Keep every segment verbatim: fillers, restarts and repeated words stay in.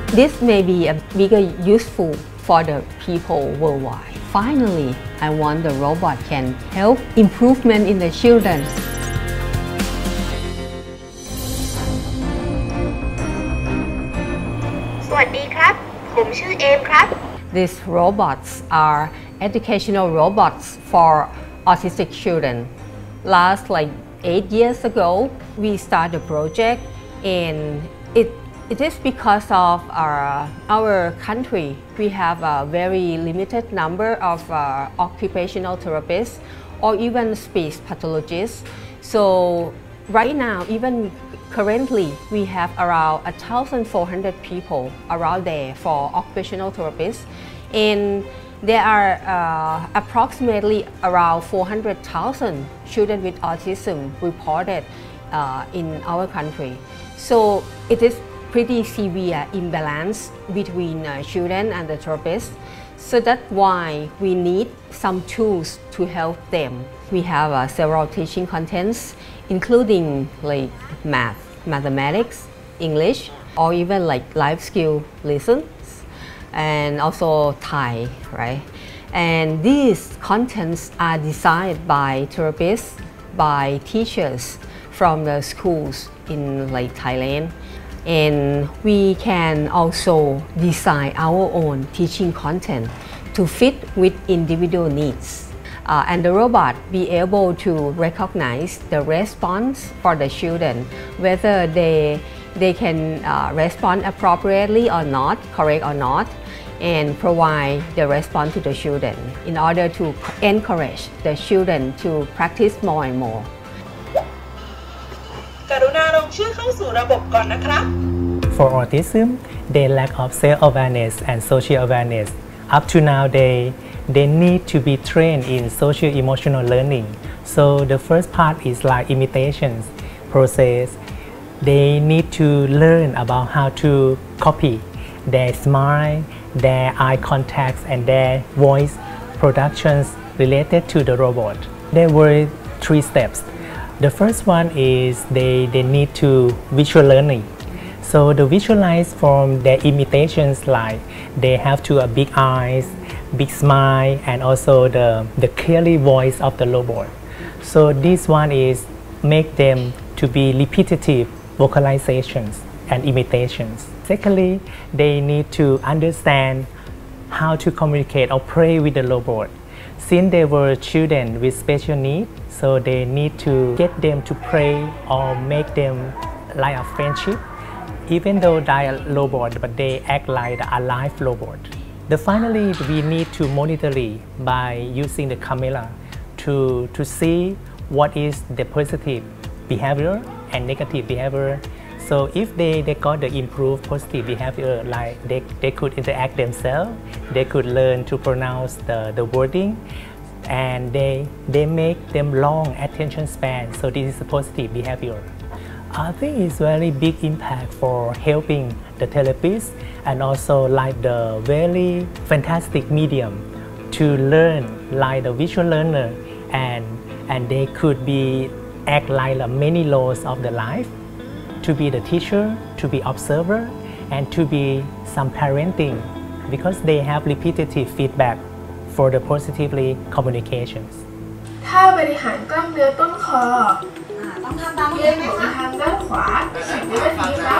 This may be a bigger useful for the people worldwide. Finally, I want the robot can help improvement in the children. สวัสดีครับผมชื่อเอมครับ These robots are educational robots for autistic children. Last like eight years ago, we started a project, and it it is because of our our country. We have a very limited number of uh, occupational therapists or even speech pathologists. So right now, even currently, we have around one thousand four hundred people around there for occupational therapists, and there are uh, approximately around four hundred thousand children with autism reported uh, in our country. So it is pretty severe imbalance between uh, children and the therapists. So that's why we need some tools to help them. We have uh, several teaching contents, including like math, mathematics, English, or even like life skill lessons, and also Thai, right? And these contents are designed by therapists, by teachers from the schools in like Thailand. And we can also design our own teaching content to fit with individual needs. Uh, and the robot be able to recognize the response for the children, whether they, they can uh, respond appropriately or not, correct or not, and provide the response to the children in order to encourage the children to practice more and more. กรุณาลงชื่อเข้าสู่ระบบก่อนนะครับ For autism, they lack of self-awareness and social awareness. Up to now, they they need to be trained in social-emotional learning. So the first part is like imitations process. They need to learn about how to copy their smile, their eye contacts, and their voice productions related to the robot. There were three steps. The first one is they, they need to visual learning. So the visualize from their imitations, like they have to a big eyes, big smile, and also the, the clearly voice of the robot. So this one is make them to be repetitive vocalizations and imitations. Secondly, they need to understand how to communicate or play with the robot. Since they were children with special needs, so they need to get them to play or make them like a friendship, even though they are a robot, but they act like a live robot. The finally, we need to monitor it by using the camera to, to see what is the positive behavior and negative behavior. So if they, they got the improved positive behavior, like they, they could interact themselves, they could learn to pronounce the, the wording, and they, they make them long attention span. So this is a positive behavior. I think it's very big impact for helping the therapists and also like the very fantastic medium to learn like the visual learner, and, and they could be act like the many roles of the life, to be the teacher, to be observer, and to be some parenting, because they have repetitive feedback for the positively communications. ถ้าบริหารกล้ามเนื้อต้นคอต้องทำตามเรียนหมุนทางด้านขวาสิบวินาทีครับ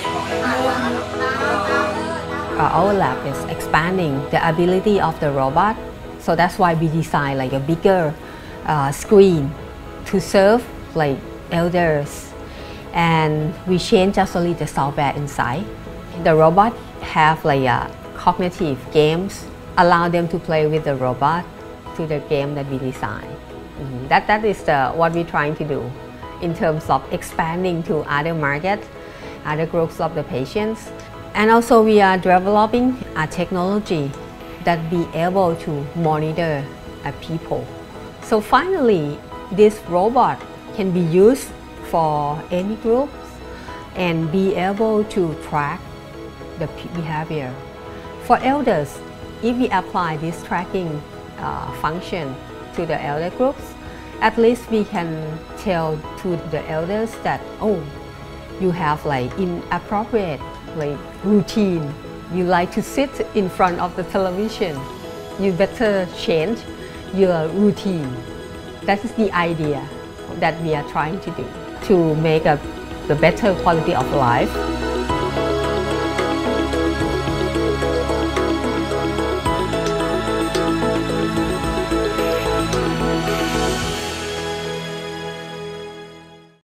Our lab is expanding the ability of the robot, so that's why we design like a bigger uh, screen to serve like elders, and we change just only the software inside. The robot have like a cognitive games, allow them to play with the robot to the game that we design. Mm-hmm. That that is the what we're trying to do in terms of expanding to other markets, other groups of the patients. And also we are developing a technology that be able to monitor a people. So finally, this robot can be used for any groups and be able to track the behavior. For elders, if we apply this tracking uh, function to the elder groups, at least we can tell to the elders that, oh, you have like inappropriate like routine. You like to sit in front of the television. You better change your routine. That is the idea that we are trying to do to make a the better quality of life.